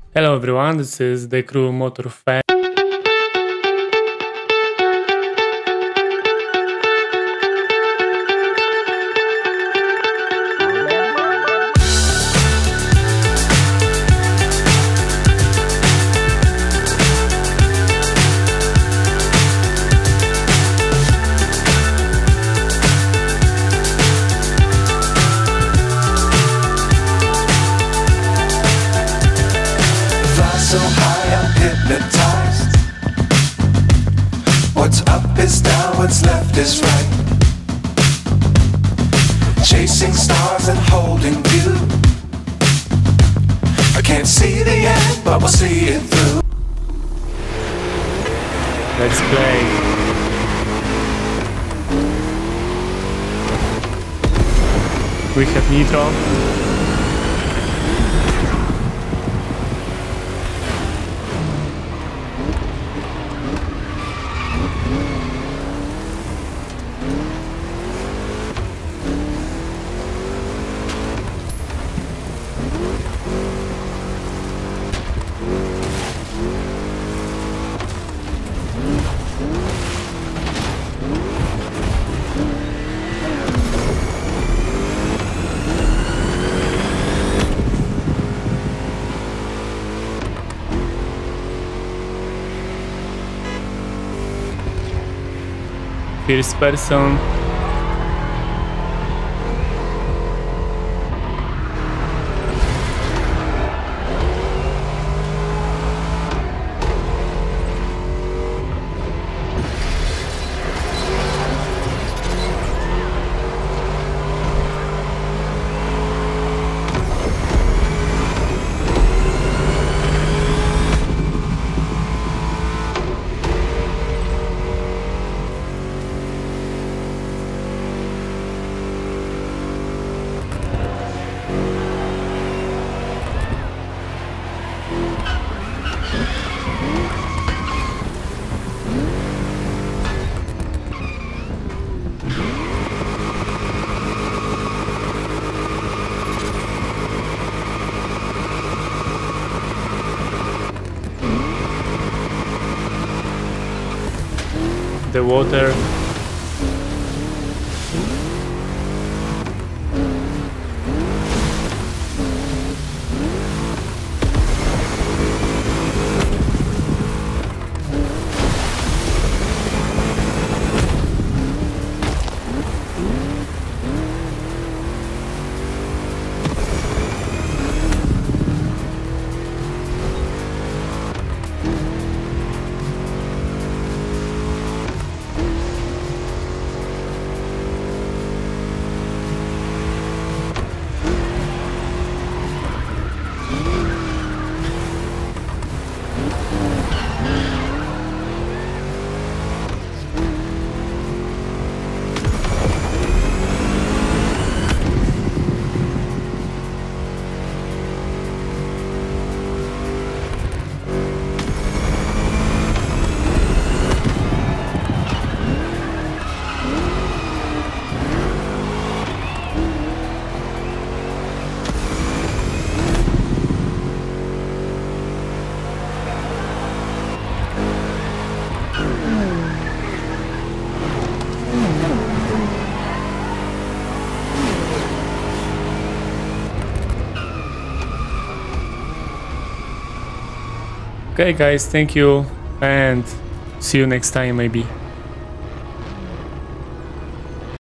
Hello everyone, this is the crew Motorfest. So high, I'm hypnotized. What's up is down, what's left is right. Chasing stars and holding you. I can't see the end, but we'll see it through. Let's play. We have Nitro. First person. The water. Okay guys, thank you and see you next time maybe.